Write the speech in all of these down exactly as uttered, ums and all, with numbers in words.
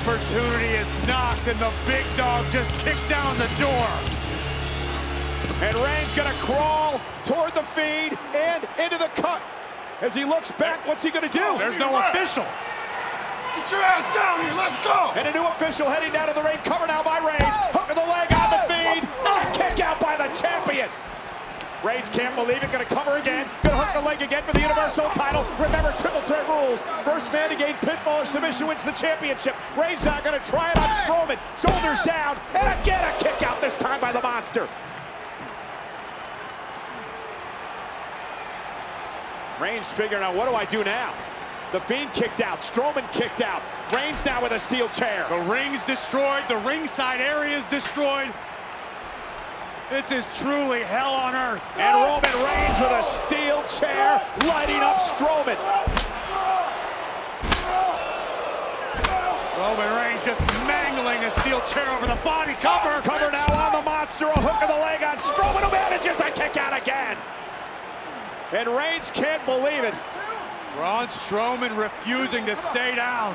opportunity is knocked, and the big dog just kicked down the door. And Reigns gonna crawl toward the Fiend and into the cut. As he looks back, what's he gonna do? There's no official. Get your ass down here, let's go! And a new official heading down to the ring, covered now by Reigns. Hook of the leg on the Fiend, and a kick out by the champion. Reigns can't believe it, gonna cover again, gonna hook the leg again for the Universal title. Remember, triple threat rules. First man to gain pinfall or submission wins the championship. Reigns now gonna try it on Strowman. Shoulders down, and again a kick out, this time by the Monster. Reigns figuring out, what do I do now? The Fiend kicked out, Strowman kicked out. Reigns now with a steel chair. The ring's destroyed, the ringside area is destroyed. This is truly hell on earth. And Roman Reigns with a steel chair, lighting up Strowman. Roman Reigns just mangling a steel chair over the body cover. Cover now on the Monster, a hook of the leg on Strowman, who manages to kick out again. And Reigns can't believe it. Braun Strowman refusing to stay down.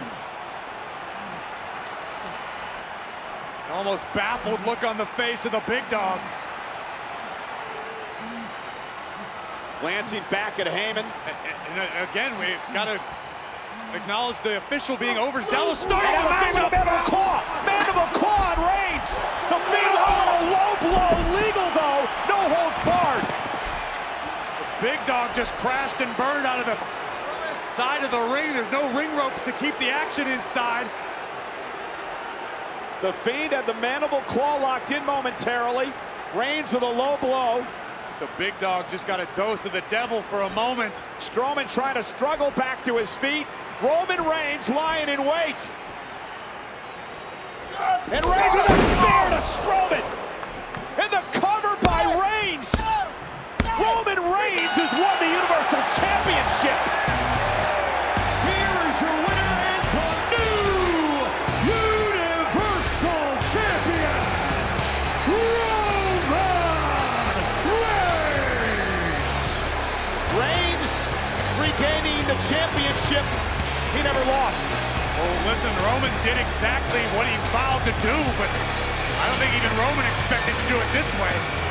Almost baffled look on the face of the big dog. Glancing back at Heyman. And, and again, we gotta acknowledge the official being overzealous. Starting the matchup. Mandible claw, mandible claw on Reigns. The Fiend on a low blow, legal though, no holds barred. The big dog just crashed and burned out of the side of the ring. There's no ring ropes to keep the action inside. The Fiend had the mandible claw locked in momentarily. Reigns with a low blow. The big dog just got a dose of the devil for a moment. Strowman trying to struggle back to his feet. Roman Reigns lying in wait. And Reigns with a spear to Strowman. And the cover by Reigns. Roman Reigns has won the Universal Championship. Here is your winner and the new Universal Champion, Roman Reigns. Reigns regaining the championship he never lost. Well, listen, Roman did exactly what he vowed to do, but I don't think even Roman expected to do it this way.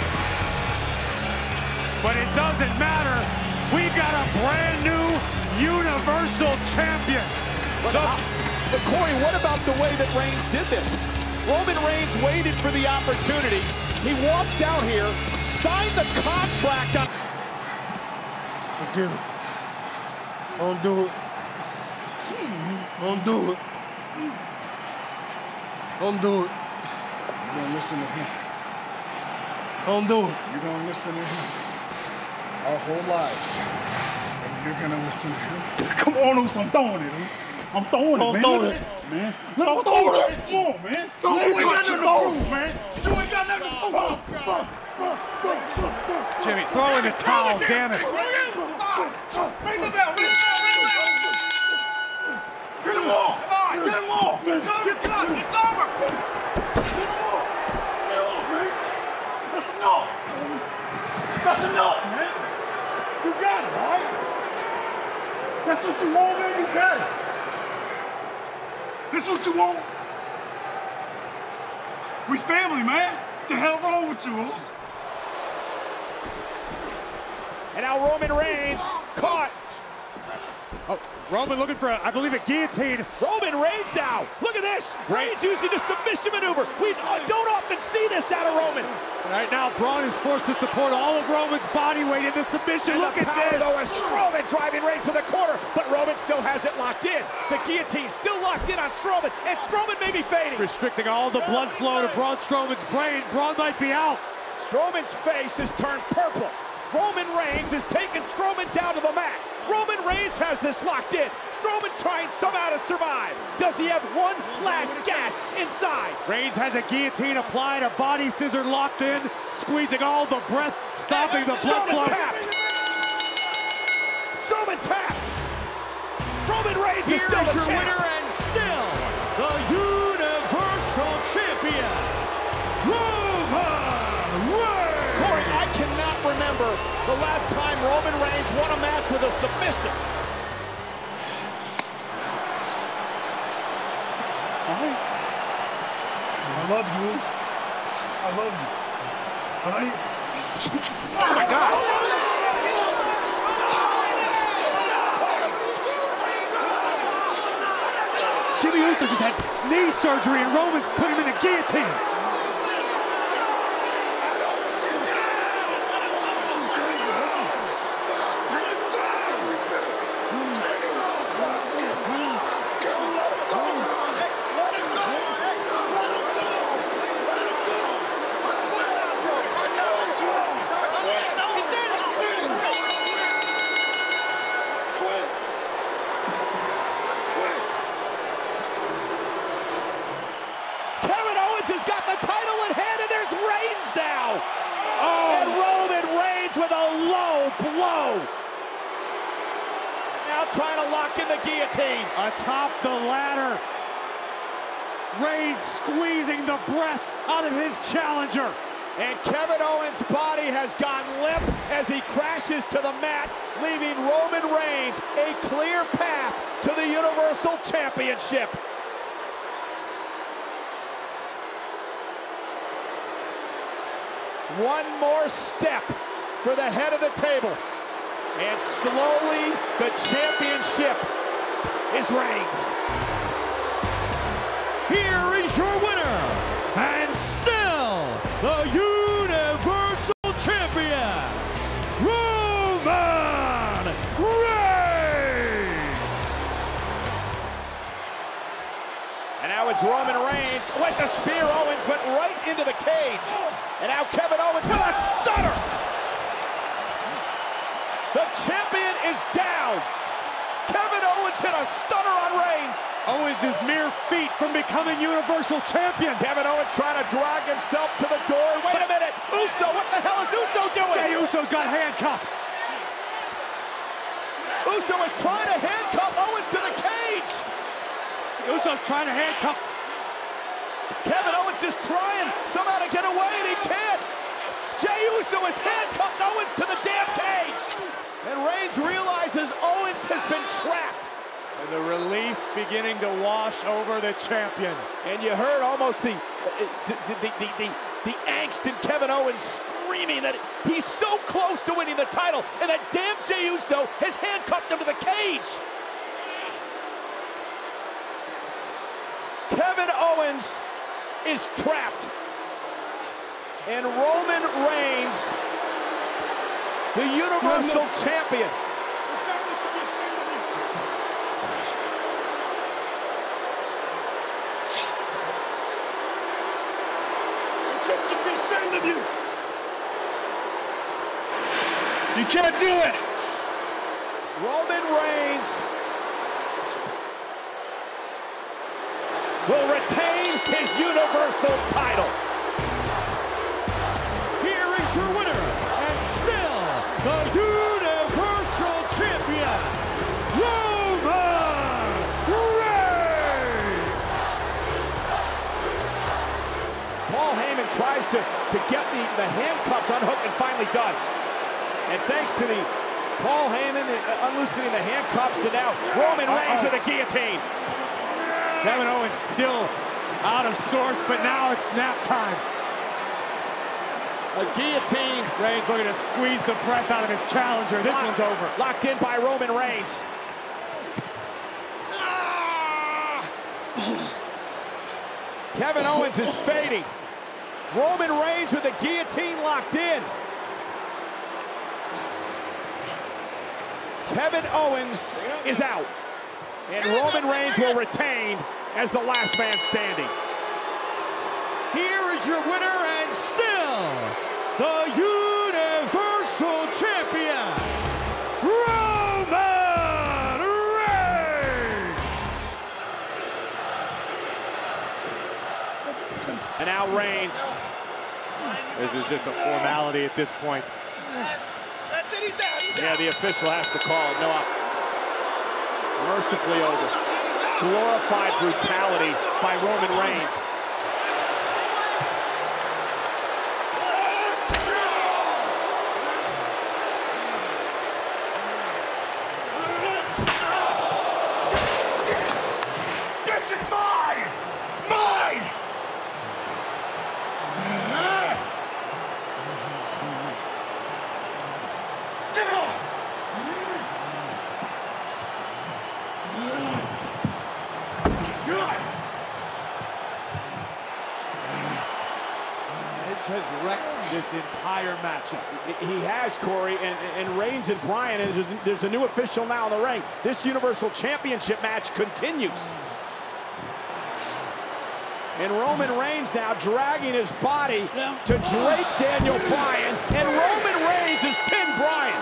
But it doesn't matter. We've got a brand new Universal Champion. But, the, but Corey, what about the way that Reigns did this? Roman Reigns waited for the opportunity. He walks down here, signed the contract on. Forgive him. Don't do it. Don't do it. Don't do it. You're gonna listen to him. Don't do it. You're gonna listen to him. Our whole lives. And you're gonna listen to him. Come on, Oos, I'm throwing it, Oos. I'm throwing it, man. Throw it, man. Let me throw it. Come on, man. You ain't got nothing to prove, man. You ain't got nothing to prove. Jimmy, throw in the towel, damn it. Ring the bell, ring the bell, ring the bell. Get him off. Come on, get him off. It's over, it's over. Get him off. Get him off, man. That's enough. That's enough, man. You got it, all right? That's what you want, man. You got it. This what you want? We family, man. What the hell wrong with you, Oos? And now Roman Reigns caught. Oh, Roman looking for, a, I believe, a guillotine. Roman Reigns now. Look at this. Reigns using the submission maneuver. We don't often see this out of Roman. Right now, Braun is forced to support all of Roman's body weight in the submission. Look at this. Though, as Strowman driving Reigns to the corner, but Roman still has it locked in. The guillotine still locked in on Strowman, and Strowman may be fading. Restricting all the blood flow to Braun Strowman's brain. Braun might be out. Strowman's face has turned purple. Roman Reigns is taking Strowman down to the mat. Roman Reigns has this locked in. Strowman trying somehow to survive. Does he have one last gasp inside? Reigns has a guillotine applied, a body scissor locked in, squeezing all the breath, stopping the blood flow. Tapped. Strowman tapped. Roman Reigns is still the your winner and still the Universal Champion, Roman Reigns. Corey, I cannot remember the last time Roman Reigns won a match with a submission. All right. love you, Uso. I love you. All right? Oh my God. Jimmy Uso just had knee surgery and Roman put him in the guillotine. Has got the title in hand, and there's Reigns now. Oh. And Roman Reigns with a low blow. Now trying to lock in the guillotine. Atop the ladder. Reigns squeezing the breath out of his challenger. And Kevin Owens' body has gone limp as he crashes to the mat, leaving Roman Reigns a clear path to the Universal Championship. One more step for the head of the table. And slowly, the championship is Reigns. Here is your winner, and still the Universal Champion, Roman Reigns. And now it's Roman Reigns with the spear. Owens went right into the cage. And now Kevin Owens with a stunner. The champion is down. Kevin Owens hit a stunner on Reigns. Owens is mere feet from becoming Universal Champion. Kevin Owens trying to drag himself to the door. Wait a minute. Uso, what the hell is Uso doing? Jey Uso's got handcuffs. Uso is trying to handcuff Owens to the cage. Uso's trying to handcuff. Kevin Owens is trying somehow to get away, and he can't. Jey Uso has handcuffed Owens to the damn cage. And Reigns realizes Owens has been trapped. And the relief beginning to wash over the champion. And you heard almost the, the, the, the, the, the angst in Kevin Owens screaming that he's so close to winning the title, and that damn Jey Uso has handcuffed him to the cage. Kevin Owens is trapped. And Roman Reigns, the Universal no, no. Champion. You should be ashamed of you. You can't do it. Roman Reigns will retain his Universal title. Here is your winner, and still the Universal Champion, Roman Reigns. Paul Heyman tries to, to get the, the handcuffs unhooked and finally does. And thanks to the Paul Heyman uh, unloosening the handcuffs, and now Roman Reigns uh -oh. with a guillotine. Kevin Owens still out of sorts, but now it's nap time. A guillotine. Reigns looking to squeeze the breath out of his challenger. This Locked, one's over. Locked in by Roman Reigns. Kevin Owens is fading. Roman Reigns with the guillotine locked in. Kevin Owens is out. And Roman Reigns will retain as the last man standing. Here is your winner, and still the Universal Champion, Roman Reigns. And now Reigns. This is just a formality at this point. That's it, he's out. He's yeah, out. The official has to call it. No, mercifully over. Glorified brutality by Roman Reigns. This is mine! Mine! has wrecked this entire matchup. He has, Corey, and, and Reigns and Bryan, and there's, there's a new official now in the ring. This Universal Championship match continues. And Roman Reigns now dragging his body to drape Daniel Bryan, and Roman Reigns has pinned Bryan.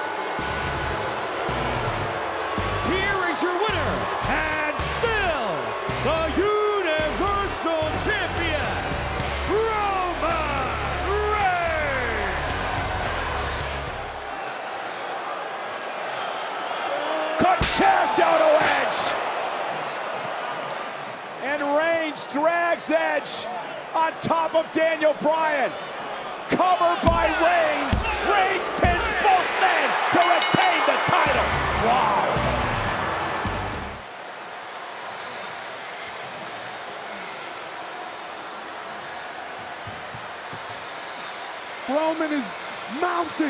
Here is your winner, and still the Universal Champion, Roman Reigns. Concerto to Edge. And Reigns drags Edge on top of Daniel Bryan. Covered by Reigns. Reigns pins both men to retain the title. Wow. Roman is mounting.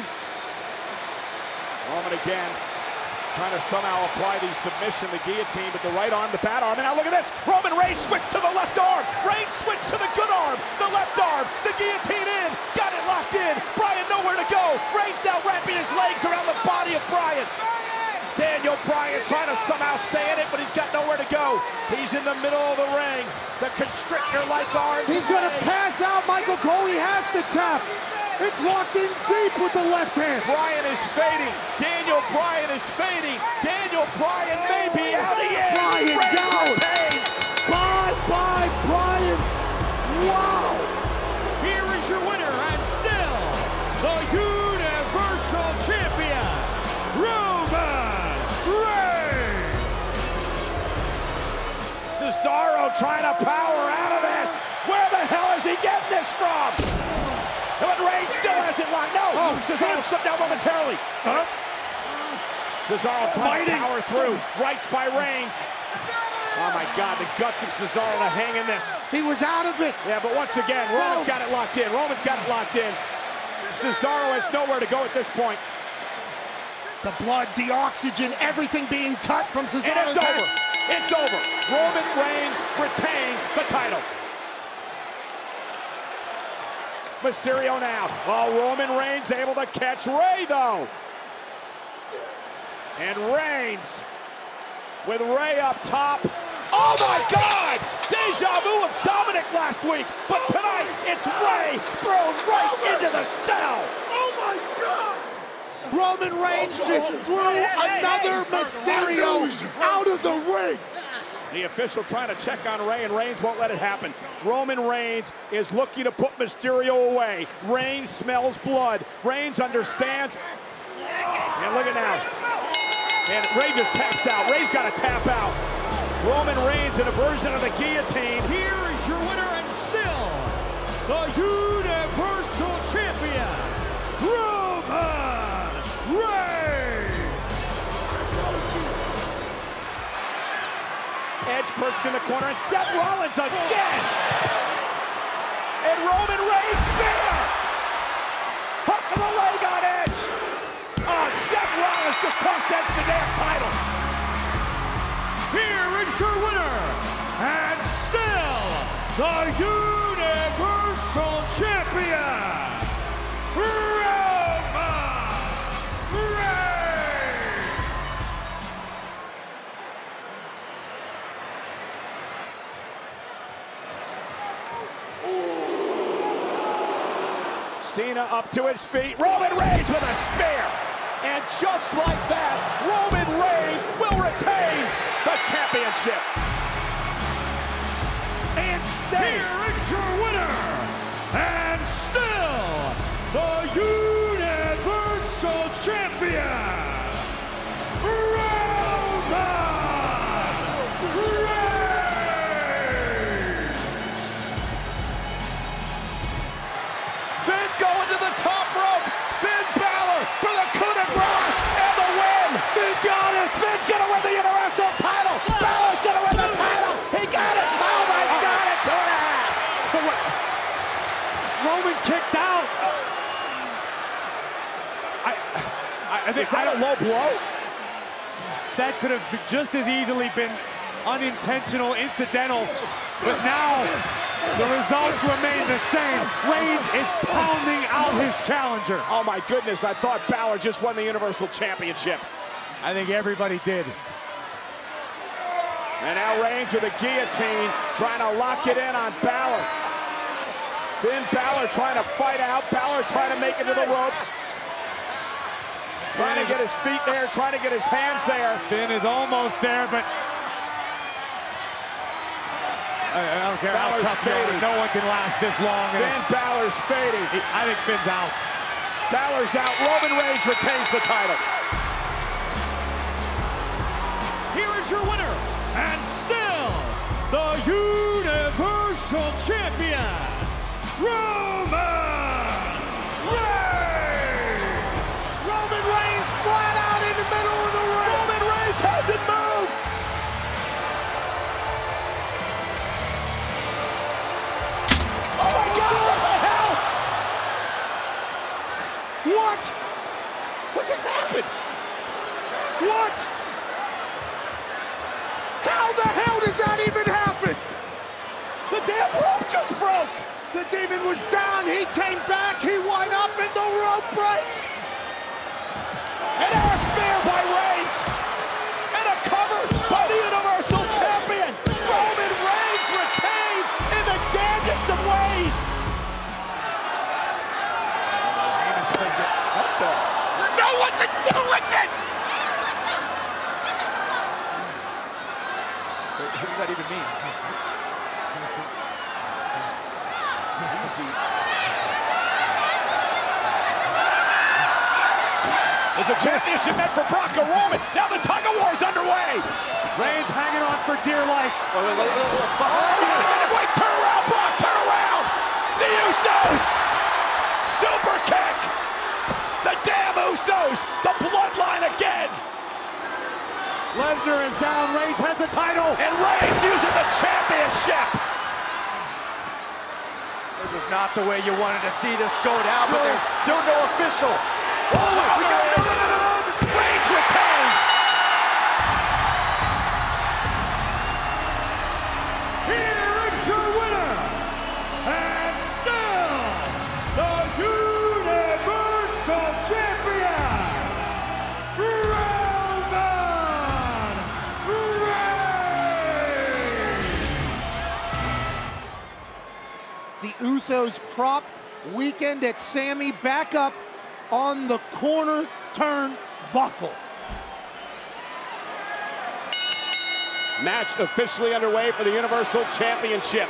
Roman again, trying to somehow apply the submission, the guillotine, but the right arm, the bad arm, and now look at this. Roman Reigns switched to the left arm. Reigns switched to the good arm. The left arm, the guillotine in, got it locked in. Bryan nowhere to go. Reigns now wrapping his legs around the body of Bryan. Daniel Bryan trying to somehow stay in it, but he's got nowhere to go. He's in the middle of the ring. The constrictor-like arms. He's going to pass out, Michael Cole. He has to tap. It's locked in deep with the left hand. Bryan is fading. Daniel Bryan is fading. Daniel Bryan may be out. He is. Bryan's out. Bye, bye, Bryan. Wow. Here is your winner, and still the Universal Champion, Roman Reigns. Cesaro trying to power out of this. Where the hell is he getting this from? But Reigns still has it locked. No, oh, Cesaro slipped down momentarily. Huh? Cesaro trying to power through. Rights by Reigns. Oh my God, the guts of Cesaro to hang in this. He was out of it. Yeah, but once again, Roman's got it locked in. Roman's got it locked in. Cesaro has nowhere to go at this point. The blood, the oxygen, everything being cut from Cesaro. And it's over. It's over. Roman Reigns retains the title. Mysterio now. Oh, Roman Reigns able to catch Rey, though. And Reigns with Rey up top. Oh, my God! Deja vu of Dominic last week. But tonight, it's Rey thrown right into the cell. Oh, my God! Roman Reigns just threw another Mysterio out of the ring. The official trying to check on Rey, and Reigns won't let it happen. Roman Reigns is looking to put Mysterio away. Reigns smells blood. Reigns understands. And look at now. And Rey just taps out. Rey's got to tap out. Roman Reigns in a version of the guillotine. Here is your winner, and still the Universal Champion, Roman Reigns. Edge perched in the corner, and Seth Rollins again. And Roman Reigns spear. Hook of the leg on Edge. Oh, and Seth Rollins just cost Edge the damn title. Here is your winner, and still the Universal Champion, Roman Reigns. Cena up to his feet. Roman Reigns with a spear. And just like that, Roman Reigns will retain the championship. And stay. Here is your winner, and still the Universal Champion, Roman Reigns. Finn going to the top rope. Finn Balor for the coup de grace and the win. Finn got it. Finn's gonna win the Universal title. Balor's gonna win the title. He got it. Oh my God, it's two and a half. Roman kicked out. I, I, I think Is that a low blow? that could have just as easily been unintentional, incidental, but now The results remain the same. Reigns is pounding out his challenger. Oh my goodness, I thought Balor just won the Universal Championship. I think everybody did. And now Reigns with a guillotine, trying to lock it in on Balor. Then Balor trying to fight out. Balor trying to make it to the ropes. Trying to get his feet there, trying to get his hands there. Finn is almost there, but I don't care Balor's how tough fading. No one can last this long. Finn Balor's fading. I think Finn's out. Balor's out. Roman Reigns retains the title. Here is your winner, and still the Universal Champion, Roman Reigns! Roman Reigns flat out in the middle of the ring. Roman Reigns hasn't moved. Oh my God, what the hell? What? What just happened? What? How the hell does that even happen? The damn rope just broke. The demon was down, he came back, he went up, and the rope breaks. And now a spear by Reigns. And a cover by the Universal Champion. Roman Reigns retains in the damnedest of ways. What the? You know what to do with it! What does that even mean? Is the championship meant for Brock or Roman? Now the tug of war is underway. Reigns hanging on for dear life. Wait, wait, wait, wait, wait. Wait a minute, wait, turn around, Brock, turn around. The Usos. Super kick. The damn Usos. The bloodline again. Lesnar is down, Reigns has the title. And Reigns using the championship. This is not the way you wanted to see this go down, but there's still no official. Oh, we got no, no, no, no, no. Reigns retains. Here is your winner, and still the Universal Champion, Roman Reigns! The Usos prop weekend at Sammy back up on the corner turnbuckle. Match officially underway for the Universal Championship.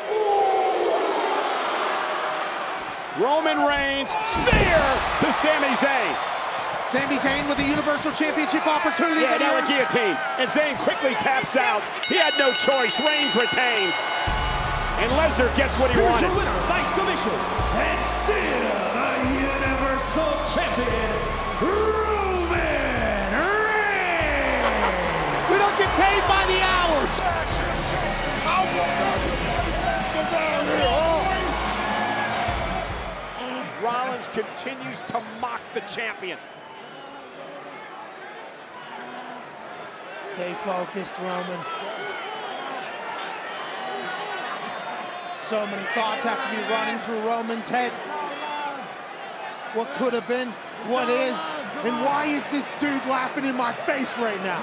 Roman Reigns, spear to Sami Zayn. Sami Zayn with the Universal Championship opportunity. Yeah, now a guillotine. And Zayn quickly taps out. He had no choice. Reigns retains. And Lesnar gets what he Here's wanted. your winner by submission, and still the Universal Champion, Roman Reigns! We don't get paid by the hours. Rollins continues to mock the champion. Stay focused, Roman. So many thoughts have to be running through Roman's head. What could have been, what is, and why is this dude laughing in my face right now?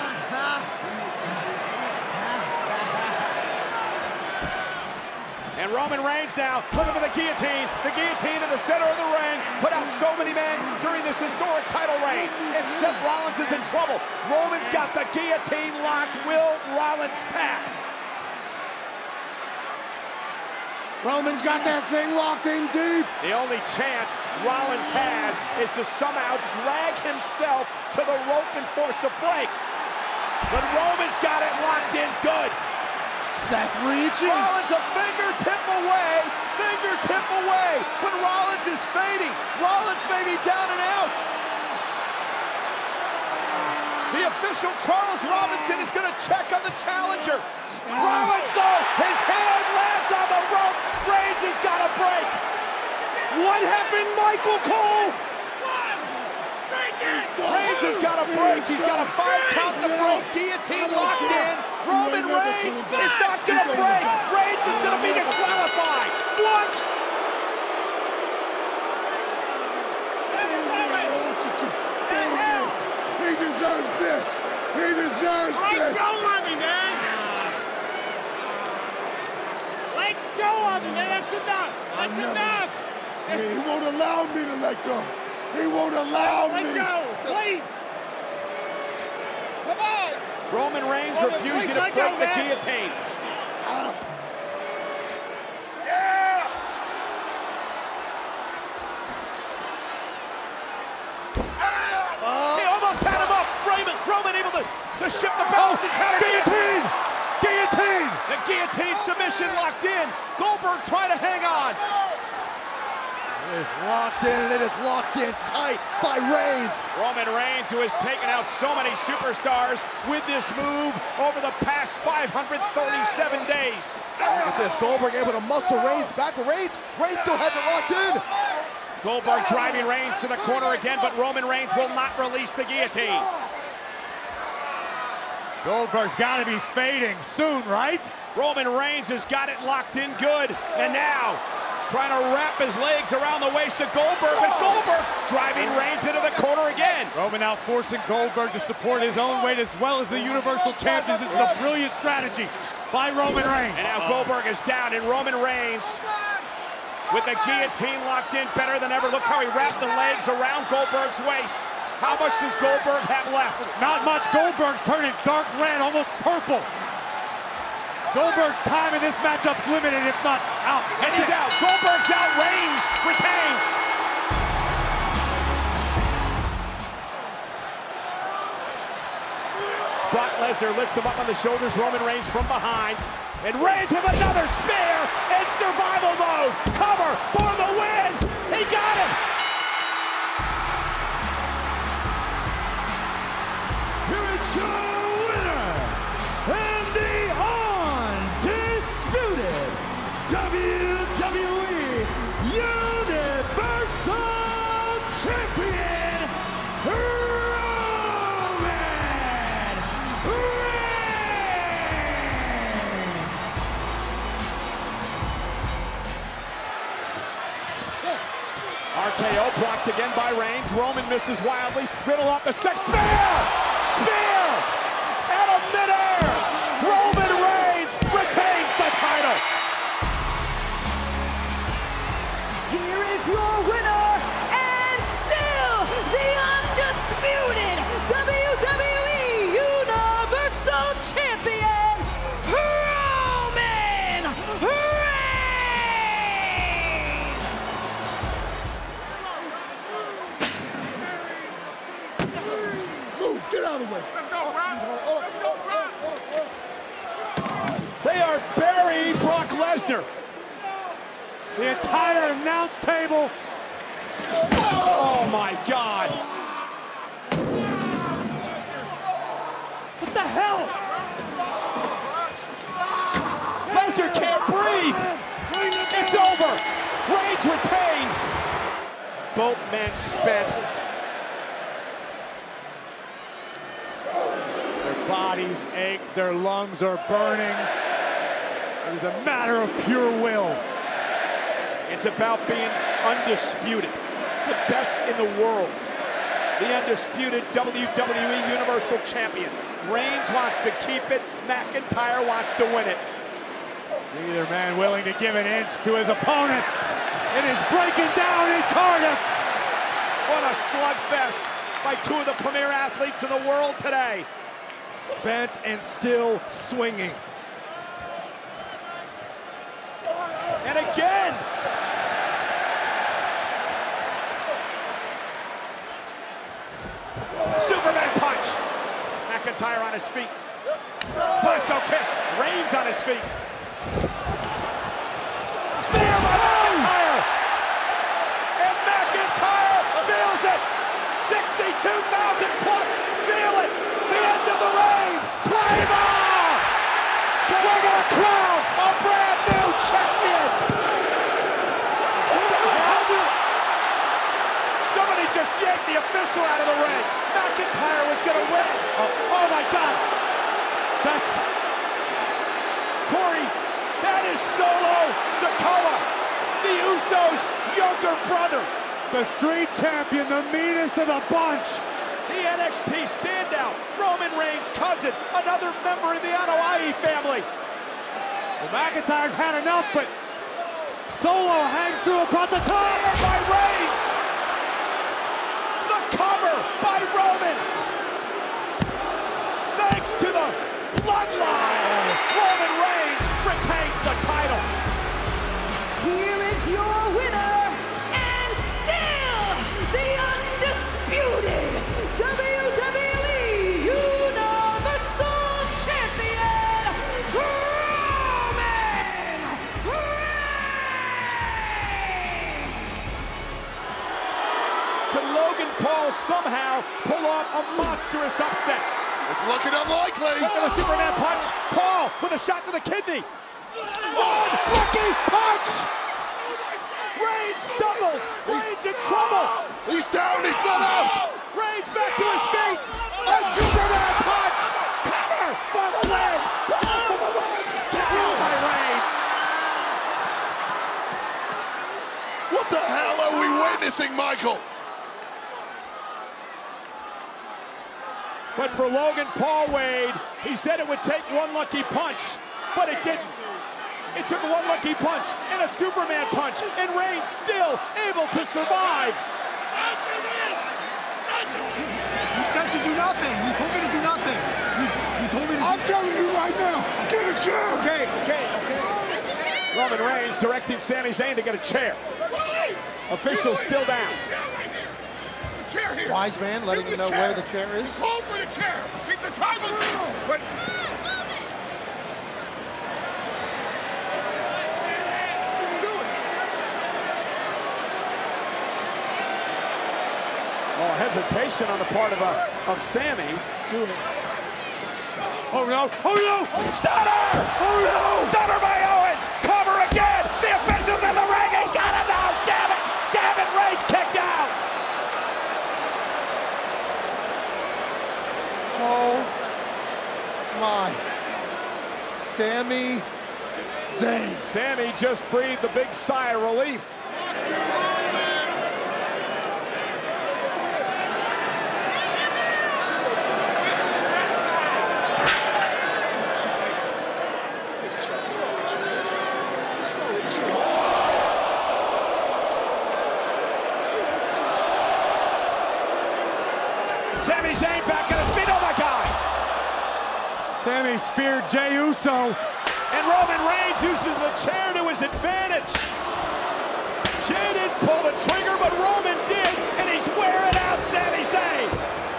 And Roman Reigns now looking for the guillotine. The guillotine in the center of the ring. Put out so many men during this historic title reign. And Seth Rollins is in trouble. Roman's got the guillotine locked. Will Rollins tap? Roman's got that thing locked in deep. The only chance Rollins has is to somehow drag himself to the rope and force a break. But Roman's got it locked in good. Seth reaching. Rollins a fingertip away, fingertip away. But Rollins is fading. Rollins may be down and out. The official, Charles Robinson, is going to check on the challenger. Rollins, though, his hand lands on the rope. Reigns has got a break. What happened, Michael Cole? One, break it. Reigns has got a break. He's got a five count to break. Guillotine locked in. Roman Reigns is not going to break. Reigns is going to be disqualified. What? He deserves this. He deserves this. Let go of me, man. Let go of me, man. That's enough. That's never, enough. He won't allow me to let go. He won't allow let me. Let go, please. Come on. Roman Reigns Roman, refusing please, to break go, the man. guillotine. Uh, Yeah! He almost had him up. Roman, Roman able to, to shift the balance and counter. Guillotine! Guillotine! The guillotine submission locked in. Goldberg trying to hang on. It is locked in, and it is locked in tight by Reigns. Roman Reigns, who has taken out so many superstars with this move over the past five hundred thirty-seven days. Look at this, Goldberg able to muscle Reigns back, but Reigns, Reigns still has it locked in. Goldberg driving Reigns to the corner again, but Roman Reigns will not release the guillotine. Goldberg's got to be fading soon, right? Roman Reigns has got it locked in good, and now trying to wrap his legs around the waist of Goldberg, but Goldberg driving Reigns into the corner again. Roman now forcing Goldberg to support his own weight as well as the Universal Champion. This is a brilliant strategy by Roman Reigns. And now Goldberg is down, and Roman Reigns with the guillotine locked in better than ever. Look how he wrapped the legs around Goldberg's waist. How much does Goldberg have left? Not much. Goldberg's turning dark red, almost purple. Goldberg's time in this matchup's limited, if not out. And he's out. Goldberg's out. Reigns retains. Brock Lesnar lifts him up on the shoulders. Roman Reigns from behind. And Reigns with another spear in survival mode. Cover for the win. He got him. Here is your winner, and the undisputed W W E Universal Champion, Roman Reigns. R K O blocked again by Reigns. Roman misses wildly. Riddle off the set. Spear! Spear! Out of midair! Roman Reigns retains the title. Here is your winner, and still the undisputed W W E Universal Champion, Roman Reigns! Move, get out of the way. They are burying Brock Lesnar. The entire announce table. Oh my God. What the hell? Lesnar can't breathe. It's over. Reigns retains. Both men spent. Their bodies ache, their lungs are burning. It is a matter of pure will. It's about being undisputed, the best in the world. The undisputed W W E Universal Champion. Reigns wants to keep it, McIntyre wants to win it. Neither man willing to give an inch to his opponent. It is breaking down in Cardiff. What a slugfest by two of the premier athletes in the world today. Spent and still swinging. And again. Superman punch. McIntyre on his feet. Glasgow kiss. Reigns on his feet. Spear by McIntyre. And McIntyre feels it. sixty-two thousand plus feel it. The end of the reign. Claymore. We're going to crown a brand new champion. What the hell? Somebody just yanked the official out of the ring. my God. That's... Corey, that is Solo Sikoa, the Usos' younger brother. The street champion, the meanest of the bunch. The N X T standout, Roman Reigns' cousin, another member of the Anoa'i family. The McIntyre's had enough, but Solo hangs through across the top. Spear by Reigns. The cover by Roman. Thanks to the bloodline, Roman Reigns retains the title. Here is your winner, and still the undisputed W W E Universal Champion, Roman Reigns! Can Logan Paul somehow pull off a monstrous upset? It's looking unlikely. Look at the Superman punch. Paul with a shot to the kidney. Unlucky punch! Reigns stumbles. Reigns in trouble. He's down, he's not out. Reigns back to his feet. A Superman punch. Cover for the win. Paul for the win. Down by Reigns. What the hell are we witnessing, Michael? But for Logan Paul Wade, he said it would take one lucky punch, but it didn't. It took one lucky punch and a Superman punch, and Reigns still able to survive. You said to do nothing. You told me to do nothing. You, you told me to I'm telling you right now, get a chair. Okay, okay, okay. Roman Reigns directing Sami Zayn to get a chair. Officials still down. Chair here. Wise man letting him know where the chair is. Call for the chair. Keep the tribal. But Oh, hesitation on the part of uh, of Sami. Oh no, oh no! Stunner! Oh no! Stunner by Owens! Cover again! The officials in the ring! He's got him now! Damn it! Damn it! Reigns kicked out! Oh my. Sami Zayn. Sami just breathed a big sigh of relief. Sami Zayn back at his feet. Oh my God! Sami speared Jey Uso. And Roman Reigns uses the chair to his advantage. Jey didn't pull the trigger, but Roman did, and he's wearing out Sami Zayn.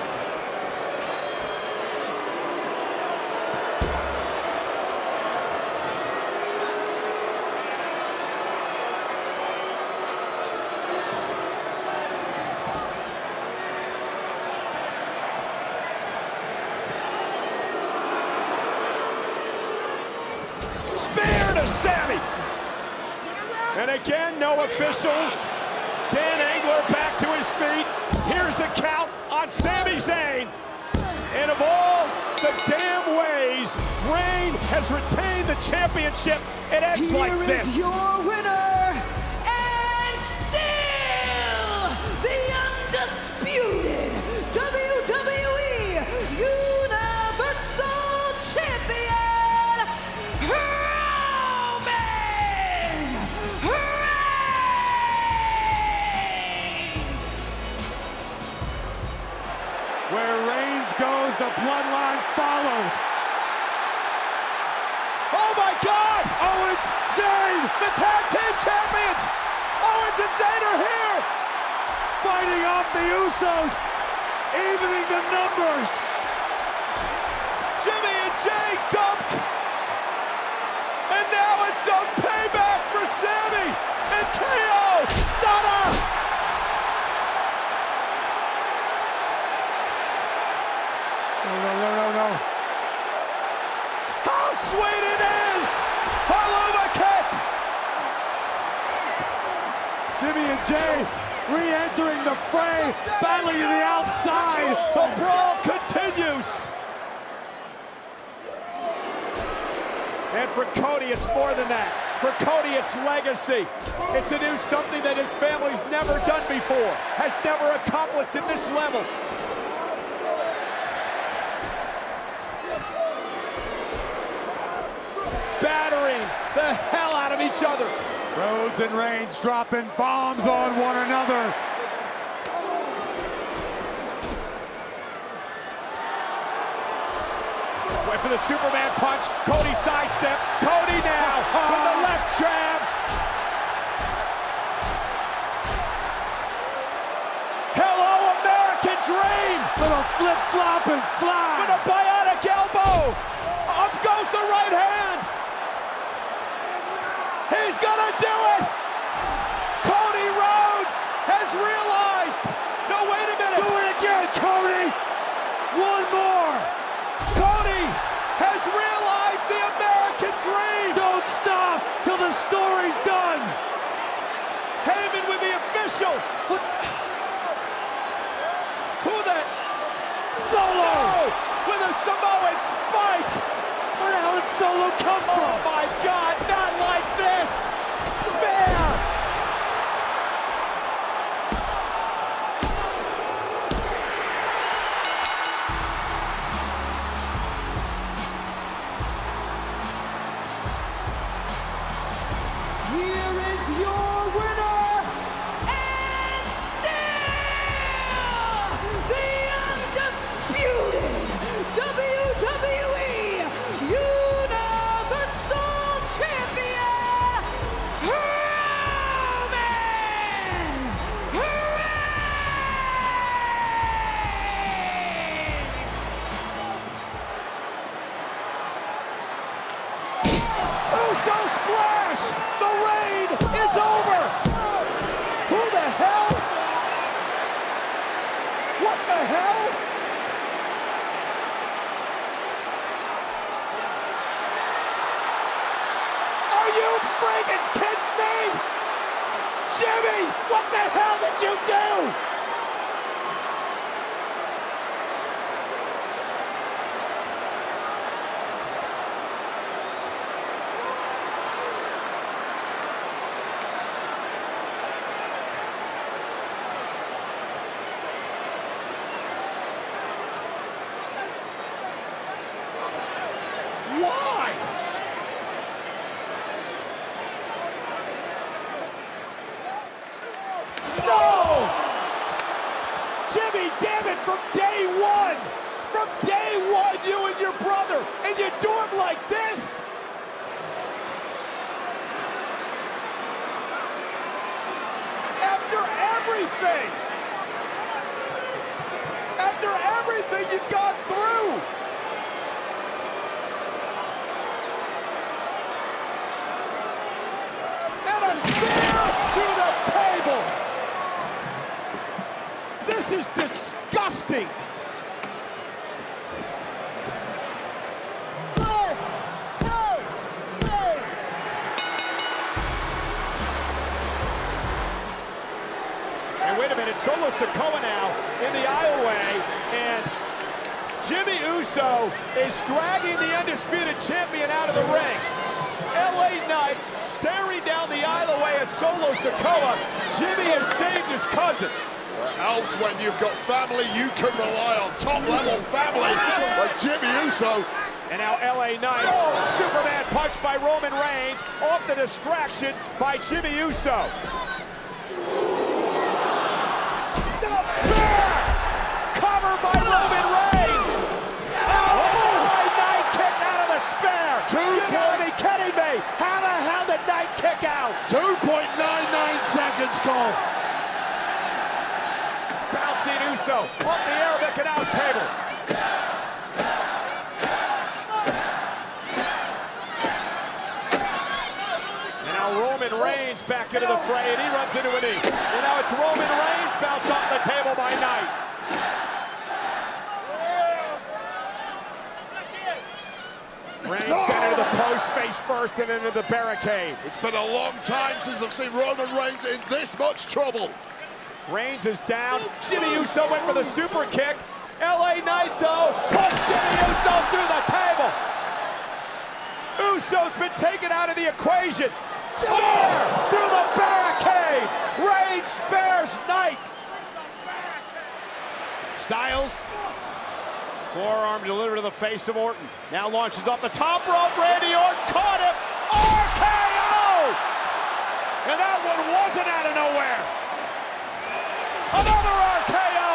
Spear to Sami. And again, no officials. Dan Angler back to his feet. Here's the count on Sami Zayn. And of all the damn ways Reigns has retained the championship, it ends Here like this. is your winner, and still the undisputed W W E Universal Champion, Roman Reigns! Where Reigns goes, the bloodline follows. Oh my God! Owens, Zayn, The tag team champions! Owens and Zayn are here! fighting off the Usos, evening the numbers. Jimmy and Jey dumped! And now it's a payback for Sami! And K O! Stunner! No, no, no, no, no. How sweet it is! Haluma kick! Jimmy and Jey re-entering the fray, battling to the outside. The brawl continues! And for Cody, it's more than that. For Cody, it's legacy. It's to do something that his family's never done before, has never accomplished at this level. Battering the hell out of each other. Rhodes and Reigns dropping bombs on one another. Went for the Superman punch. Cody sidestep. Cody now with the left jabs. Hello, American Dream. With a flip-flop and fly. With a bionic elbow. Up goes the right hand. He's gonna do it. Cody Rhodes has realized. No, wait a minute. Do it again, Cody. One more. Cody has realized the American dream. Don't stop till the story's done. Heyman with the official. What? Who the? Solo. No, with a Samoan spike. Where the hell did Solo come from? Oh my God, not like this. Spare. Here is your winner, and still the undisputed W W E Universal Champion, Roman Reigns. Uso splash. The reign is over. Who the hell? What the hell? Are you friggin' kidding me? Jimmy, what the hell did you do? Why? No! Jimmy, damn it, from day one! From day one, you and your brother, and you do him like this? After everything! After everything you've gone through! And a spear through the table! This is disgusting! And wait a minute, Solo Sikoa now in the aisleway, and Jimmy Uso is dragging the undisputed champion out of the ring. L A Knight staring down the aisleway at Solo Sikoa. Jimmy has saved his cousin. It helps when you've got family you can rely on, top-level family like Jimmy Uso. And now L A Knight, Superman punch by Roman Reigns, off the distraction by Jimmy Uso. Spear! Cover by Roman Reigns! Oh, my Knight kick out of the spear! Two You gotta be kidding me! How the hell did Knight kick out? two point nine nine seconds, Cole. Bouncing Uso off the air of the announce table. And now Roman Reigns back into the fray, and he runs into a knee. And now it's Roman Reigns bounced off the table by Knight. Reigns sent into the post, face first, and into the barricade. It's been a long time since I've seen Roman Reigns in this much trouble. Reigns is down. Jimmy Uso went for the super kick. L A Knight, though, puts Jimmy Uso through the table. Uso's been taken out of the equation. Spear through the barricade. Reigns spares Knight. Styles. Forearm delivered to the face of Orton. Now launches off the top rope. Randy Orton caught him. R K O! And that one wasn't out of nowhere. Another R K O!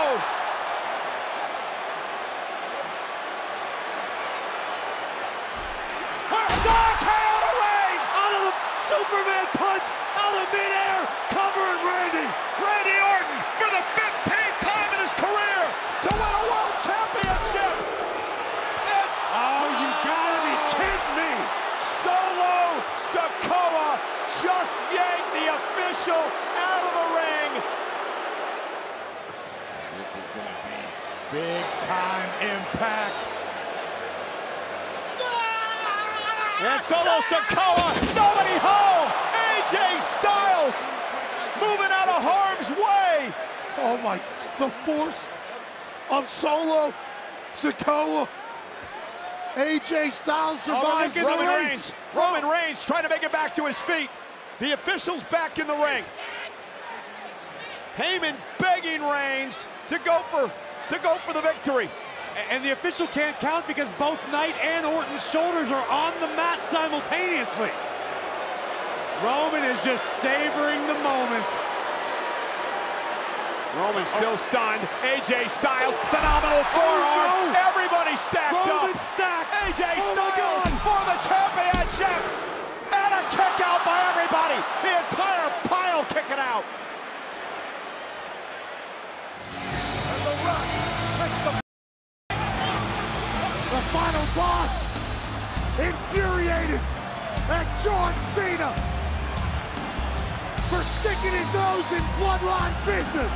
It's R K O to Reigns! Out of the Superman punch, out of midair, covering Randy. Randy Orton for the fifteenth time in his career to win a world championship. And Oh, you gotta be kidding me. Solo Sikoa just yanked the official out of the ring. This is gonna be big time impact. And Solo Sikoa, nobody home. A J Styles moving out of harm's way. Oh my, the force of Solo Sikoa. A J Styles survives. Oh, Roman Reigns. Roman Reigns trying to make it back to his feet. The official's back in the ring. Heyman begging Reigns to go for to go for the victory. And the official can't count because both Knight and Orton's shoulders are on the mat simultaneously. Roman is just savoring the moment. Roman still stunned. A J Styles, phenomenal forearm. Oh, no. Everybody stacked Roman up. stacked. A J Oh, Styles for the championship. And a kick out by everybody. The entire pile kicking out. The final boss, infuriated at John Cena for sticking his nose in bloodline business.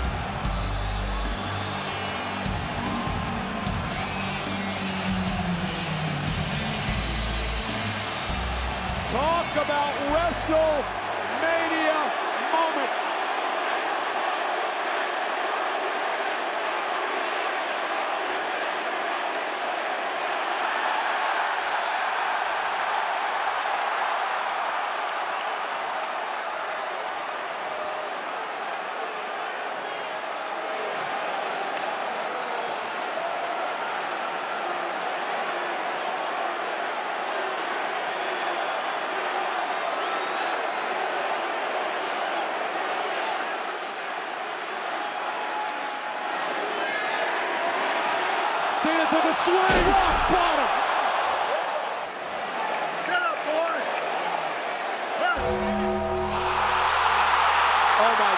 Talk about WrestleMania moments. Cena took a swing. Rock bottom. Get up, boy. Oh my.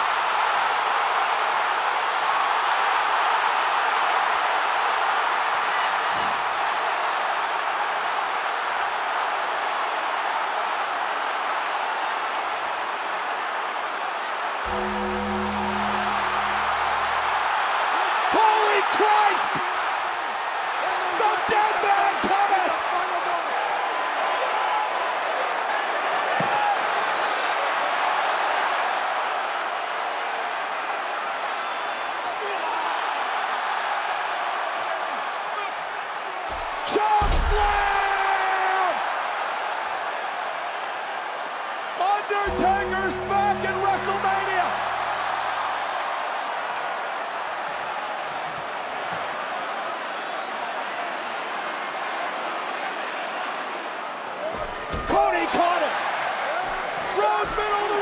Holy Christ! The dead man cometh! Choke slam! Undertaker's back in WrestleMania! Cody caught him! Rhodes middle of the